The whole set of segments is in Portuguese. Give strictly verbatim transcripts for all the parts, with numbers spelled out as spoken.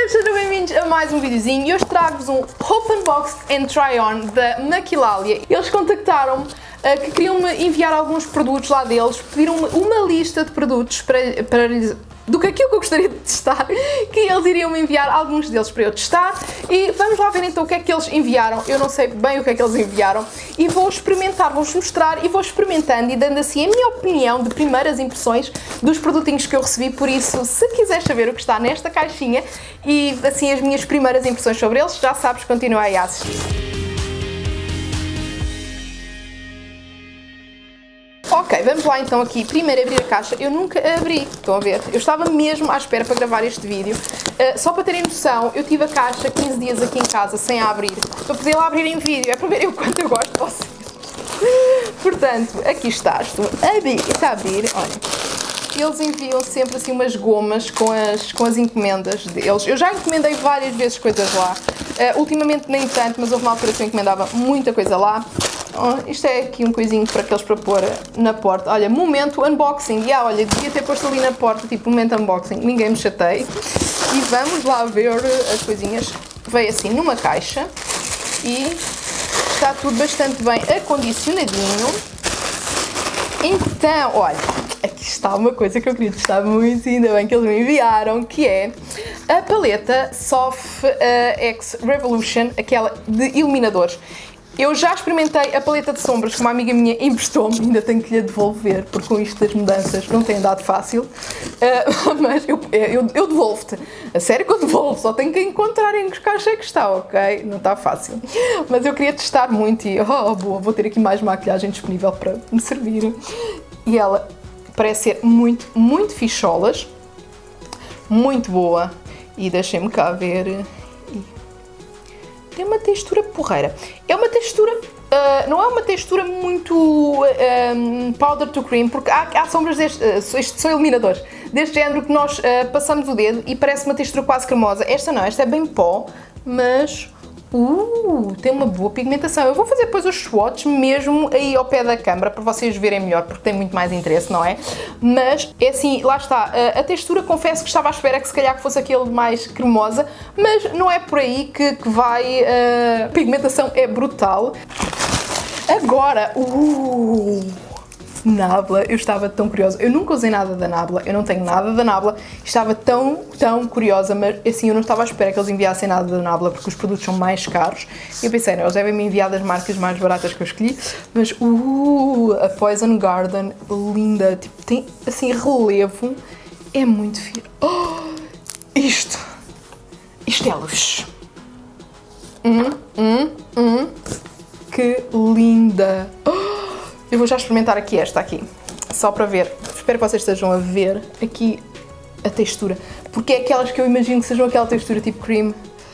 Pessoas, sejam bem-vindos a mais um videozinho e hoje trago-vos um Open Box and Try On da Maquilalia. Eles contactaram-me uh, que queriam-me enviar alguns produtos lá deles, pediram-me uma lista de produtos para, para lhes... do que aquilo que eu gostaria de testar, que eles iriam me enviar alguns deles para eu testar e vamos lá ver então o que é que eles enviaram. Eu não sei bem o que é que eles enviaram e vou experimentar, vou-vos mostrar e vou experimentando e dando assim a minha opinião de primeiras impressões dos produtinhos que eu recebi. Por isso, se quiseres saber o que está nesta caixinha e assim as minhas primeiras impressões sobre eles, já sabes, continua aí a assistir. Ok, vamos lá então aqui, primeiro abrir a caixa. Eu nunca abri, estão a ver? Eu estava mesmo à espera para gravar este vídeo. Uh, só para terem noção, eu tive a caixa quinze dias aqui em casa sem a abrir, para poder lá abrir em vídeo, é para verem o quanto eu gosto de vocês. Portanto, aqui está, estou a abrir, está a abrir, olha. Eles enviam sempre assim umas gomas com as, com as encomendas deles. Eu já encomendei várias vezes coisas lá, uh, ultimamente nem tanto, mas houve uma altura que eu encomendava muita coisa lá. Oh, isto é aqui um coisinho para aqueles para pôr na porta. Olha, momento unboxing. Yeah, olha, devia ter posto ali na porta, tipo, momento unboxing. Ninguém me chateie. E vamos lá ver as coisinhas. Veio assim numa caixa e está tudo bastante bem acondicionadinho. Então, olha, aqui está uma coisa que eu queria testar muito, ainda bem que eles me enviaram, que é a paleta Soft uh, X Revolution, aquela de iluminadores. Eu já experimentei a paleta de sombras que uma amiga minha emprestou-me, ainda tenho que lhe devolver, porque com isto das mudanças não tem dado fácil, uh, mas eu, eu, eu devolvo-te, a sério que eu devolvo, só tenho que encontrar em que caixa é que está, ok? Não está fácil, mas eu queria testar muito e, oh, boa, vou ter aqui mais maquilhagem disponível para me servir. E ela parece ser muito, muito ficholas, muito boa, e deixem-me cá ver... Tem uma textura porreira. É uma textura, uh, não é uma textura muito um, powder to cream, porque há, há sombras deste, uh, estes são iluminadores, deste género que nós uh, passamos o dedo e parece uma textura quase cremosa. Esta não, esta é bem pó, mas uh, tem uma boa pigmentação. Eu vou fazer depois os swatches mesmo aí ao pé da câmara para vocês verem melhor, porque tem muito mais interesse, não é? Mas é assim, lá está, a textura confesso que estava à espera que se calhar que fosse aquele mais cremosa, mas não é por aí que, que vai, a pigmentação é brutal. Agora, uh, Nabla, eu estava tão curiosa, eu nunca usei nada da Nabla, eu não tenho nada da Nabla, estava tão, tão curiosa, mas assim, eu não estava à espera que eles enviassem nada da Nabla, porque os produtos são mais caros, e eu pensei, não, eles devem me enviar das marcas mais baratas que eu escolhi, mas, uh, a Poison Garden, linda, tipo, tem, assim, relevo, é muito fixe. Oh, isto, isto é luz. Hum, hum, hum, que linda. Oh, eu vou já experimentar aqui esta aqui, só para ver. Espero que vocês estejam a ver aqui a textura, porque é aquelas que eu imagino que sejam aquela textura tipo cream.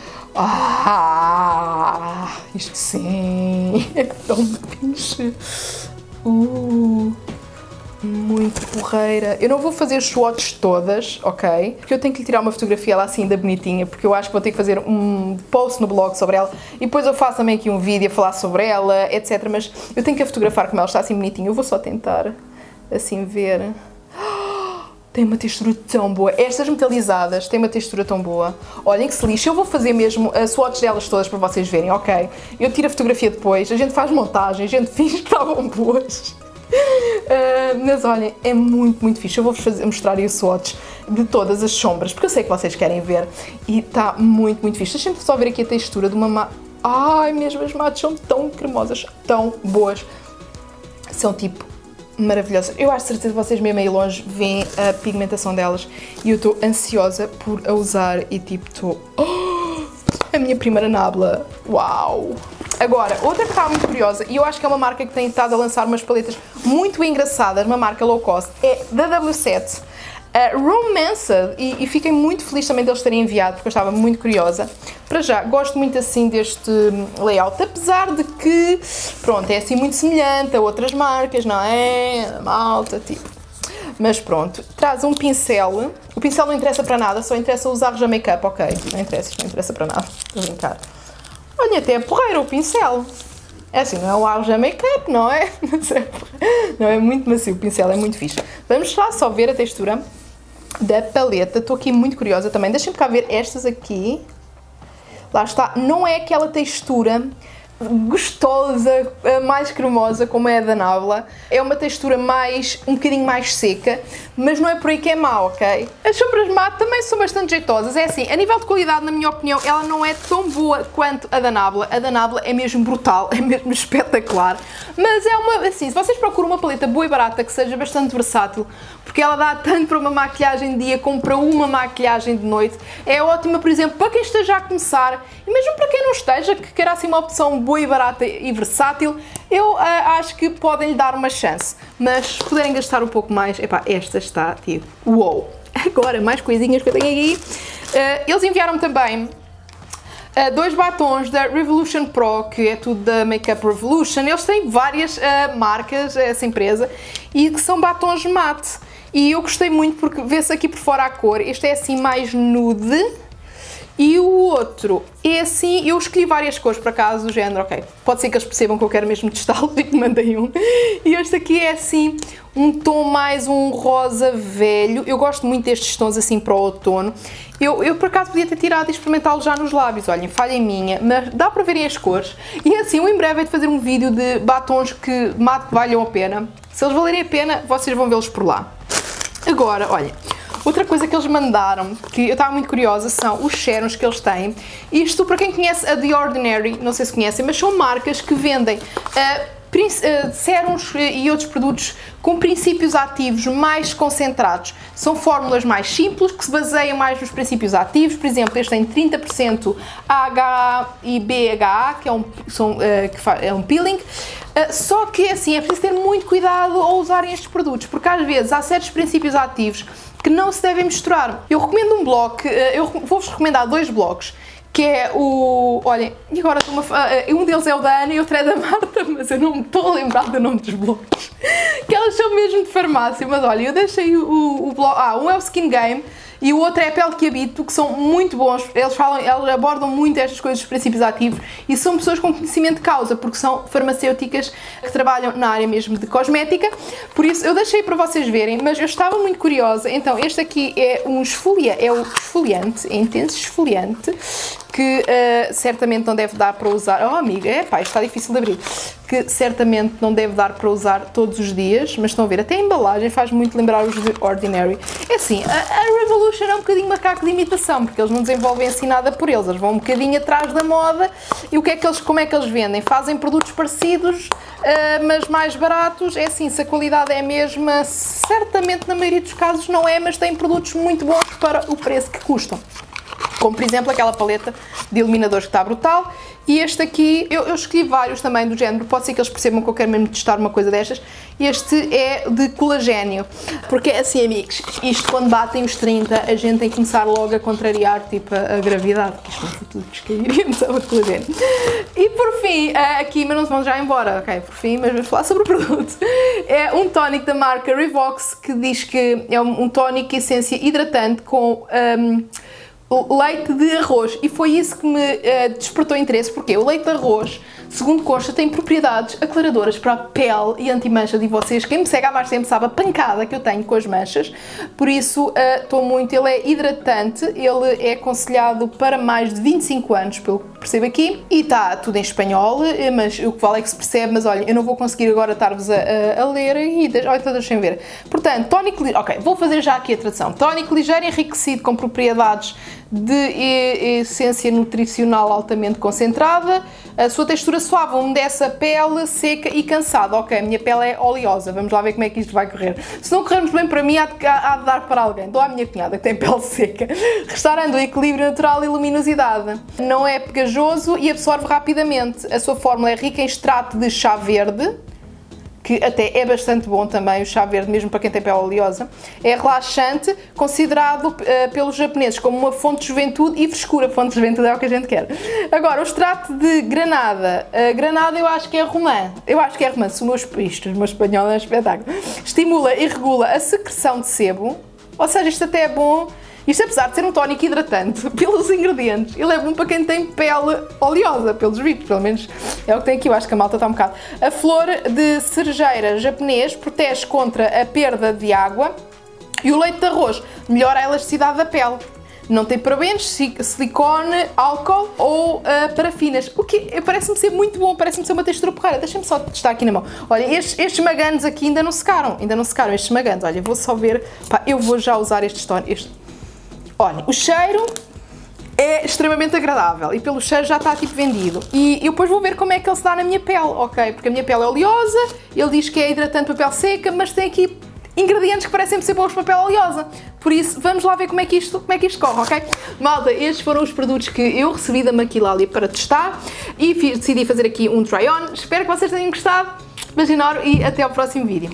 Ah, isto sim, é tão fixe. Uh, muito porreira. Eu não vou fazer as swatches todas, ok? Porque eu tenho que lhe tirar uma fotografia lá assim da bonitinha, porque eu acho que vou ter que fazer um post no blog sobre ela e depois eu faço também aqui um vídeo a falar sobre ela, etcétera. Mas eu tenho que a fotografar como ela está assim bonitinha. Eu vou só tentar assim ver. Tem uma textura tão boa. Estas metalizadas têm uma textura tão boa. Olhem que se lixa. Eu vou fazer mesmo as swatches delas todas para vocês verem, ok? Eu tiro a fotografia depois, a gente faz montagem, a gente finge que estavam boas. Uh, mas olhem, é muito, muito fixe. Eu vou-vos fazer, mostrar aí o swatch de todas as sombras, porque eu sei que vocês querem ver e está muito, muito fixe. Deixem-me só ver aqui a textura de uma mate. Ai, mesmo as mates são tão cremosas, tão boas. São tipo maravilhosas. Eu acho certeza que vocês mesmo aí longe veem a pigmentação delas e eu estou ansiosa por a usar e tipo estou... Oh, a minha primeira Nabla. Uau! Agora, outra que está muito curiosa, e eu acho que é uma marca que tem estado a lançar umas paletas muito engraçadas, uma marca low cost, é da W sete, uh, Romanced, e, e fiquei muito feliz também deles terem enviado, porque eu estava muito curiosa. Para já, gosto muito assim deste layout, apesar de que, pronto, é assim muito semelhante a outras marcas, não é? Malta, tipo. Mas pronto, traz um pincel, o pincel não interessa para nada, só interessa usar já make-up, ok, não interessa, isto não interessa para nada, estou a brincar. Olha, até é porreiro o pincel. É assim, não é o Arja Make-up, não é? Mas é, não, é muito macio, o pincel é muito fixe. Vamos lá só ver a textura. da paleta. Estou aqui muito curiosa também. Deixem-me cá ver estas aqui. Lá está. Não é aquela textura gostosa, mais cremosa como é a da Nabla. É uma textura mais, um bocadinho mais seca, mas não é por aí que é má, ok? As sombras mate também são bastante jeitosas. É assim, a nível de qualidade, na minha opinião, ela não é tão boa quanto a da Nabla. A da Nabla é mesmo brutal, é mesmo espetacular. Mas é uma, assim, se vocês procuram uma paleta boa e barata que seja bastante versátil, porque ela dá tanto para uma maquilhagem de dia como para uma maquilhagem de noite, é ótima, por exemplo, para quem esteja a começar, e mesmo para quem não esteja, que queira assim uma opção boa e barata e versátil, eu uh, acho que podem lhe dar uma chance. Mas se puderem gastar um pouco mais, epá, esta está tipo, uou! Agora, mais coisinhas que eu tenho aqui. Uh, eles enviaram também uh, dois batons da Revolution Pro, que é tudo da Makeup Revolution. Eles têm várias uh, marcas, essa empresa, e que são batons mate. E eu gostei muito porque vê-se aqui por fora a cor. Este é assim mais nude. E o outro é assim, eu escolhi várias cores por acaso, do género, ok, pode ser que eles percebam que eu quero mesmo testá-lo e que mandei um. E este aqui é assim, um tom mais um rosa velho. Eu gosto muito destes tons assim para o outono. Eu, eu por acaso podia ter tirado e experimentá-lo já nos lábios, olhem, falha minha, mas dá para verem as cores. E assim, eu em breve hei de fazer um vídeo de batons que mate valham a pena. Se eles valerem a pena, vocês vão vê-los por lá. Agora, olhem, outra coisa que eles mandaram, que eu estava muito curiosa, são os sérums que eles têm. Isto, para quem conhece a The Ordinary, não sei se conhecem, mas são marcas que vendem uh, Uh, sérums e outros produtos com princípios ativos mais concentrados. São fórmulas mais simples, que se baseiam mais nos princípios ativos. Por exemplo, este tem trinta por cento A H A e B H A, que é um, são, uh, que é um peeling. Uh, só que, assim, é preciso ter muito cuidado ao usarem estes produtos, porque às vezes há certos princípios ativos que não se devem misturar. Eu recomendo um bloco, uh, eu vou-vos recomendar dois blocos, que é o... olhem, e agora estou uma, uh, um deles é o da Ana e outro é da Marta, mas eu não me estou a lembrar do nome dos blocos, que elas são mesmo de farmácia, mas olha, eu deixei o, o bloco... Ah, um é o Skin Game e o outro é a Pele que Habito, que são muito bons. Eles falam, eles abordam muito estas coisas dos princípios ativos e são pessoas com conhecimento de causa, porque são farmacêuticas que trabalham na área mesmo de cosmética. Por isso eu deixei para vocês verem, mas eu estava muito curiosa. Então este aqui é um esfoliante, é o esfoliante, é intenso esfoliante, que uh, certamente não deve dar para usar. Oh amiga, é pá, isto está difícil de abrir. Que certamente não deve dar para usar todos os dias, mas estão a ver, até a embalagem faz muito lembrar os de Ordinary. É assim, a, a Revolution é um bocadinho macaco de imitação, porque eles não desenvolvem assim nada por eles, eles vão um bocadinho atrás da moda. E o que é que eles, como é que eles vendem? Fazem produtos parecidos, uh, mas mais baratos. É assim, se a qualidade é a mesma, certamente na maioria dos casos não é, mas têm produtos muito bons para o preço que custam. Como, por exemplo, aquela paleta de iluminadores que está brutal. E este aqui, eu, eu escolhi vários também do género, pode ser que eles percebam que eu quero mesmo testar uma coisa destas. Este é de colagênio, porque assim, amigos, isto quando batem os trinta, a gente tem que começar logo a contrariar, tipo, a, a gravidade, que isto não foi tudo descair, então a colagênio. E por fim, aqui, mas não se vão já embora, ok, por fim, mas vamos falar sobre o produto. É um tónico da marca Revox, que diz que é um, um tónico essência hidratante com... Um, leite de arroz, e foi isso que me uh, despertou interesse, porque o leite de arroz, segundo consta, tem propriedades aclaradoras para a pele e anti-mancha de vocês. Quem me segue há mais tempo sabe a pancada que eu tenho com as manchas, por isso estou uh, muito, ele é hidratante, ele é aconselhado para mais de vinte e cinco anos, pelo que percebo aqui, e está tudo em espanhol, mas o que vale é que se percebe, mas olha, eu não vou conseguir agora estar-vos a, a, a ler, e olha, então deixem ver. Portanto, tónico, ok, vou fazer já aqui a tradução. Tónico ligeiro enriquecido com propriedades de essência nutricional altamente concentrada, a sua textura suave umedece a pele seca e cansada. Ok, a minha pele é oleosa, vamos lá ver como é que isto vai correr. Se não corrermos bem para mim, há de, há de dar para alguém. Dou à minha cunhada que tem pele seca, restaurando o equilíbrio natural e luminosidade. Não é pegajoso e absorve rapidamente. A sua fórmula é rica em extrato de chá verde, que até é bastante bom também, o chá verde, mesmo para quem tem pele oleosa. É relaxante, considerado uh, pelos japoneses como uma fonte de juventude e frescura. Fonte de juventude é o que a gente quer. Agora, o extrato de granada. Uh, granada eu acho que é romã. Eu acho que é romã. Se o meu, isto, o meu espanhol é um espetáculo. Estimula e regula a secreção de sebo. Ou seja, isto até é bom. Isto, apesar de ser um tónico hidratante, pelos ingredientes, ele é bom para quem tem pele oleosa, pelos vistos, pelo menos é o que tem aqui. Eu acho que a malta está um bocado. A flor de cerejeira japonês protege contra a perda de água, E o leite de arroz melhora a elasticidade da pele. Não tem parabenos, silicone, álcool ou uh, parafinas. O que parece-me ser muito bom, parece-me ser uma textura porreira. Deixem-me só testar aqui na mão. Olha, estes, estes maganos aqui ainda não secaram. Ainda não secaram estes maganos. Olha, vou só ver. Pá, eu vou já usar estes tons. Este. Olha, o cheiro é extremamente agradável e pelo cheiro já está tipo vendido. E eu depois vou ver como é que ele se dá na minha pele, ok? Porque a minha pele é oleosa, ele diz que é hidratante para pele seca, mas tem aqui ingredientes que parecem ser bons para a pele oleosa. Por isso, vamos lá ver como é que isto, como é que isto corre, ok? Malta, estes foram os produtos que eu recebi da Maquilalia para testar e fiz, decidi fazer aqui um try-on. Espero que vocês tenham gostado. Beijo enorme e até ao próximo vídeo.